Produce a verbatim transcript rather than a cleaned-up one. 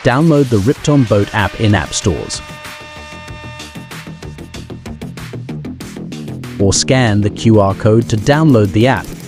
download the Ripton Boat app in app stores, or scan the Q R code to download the app.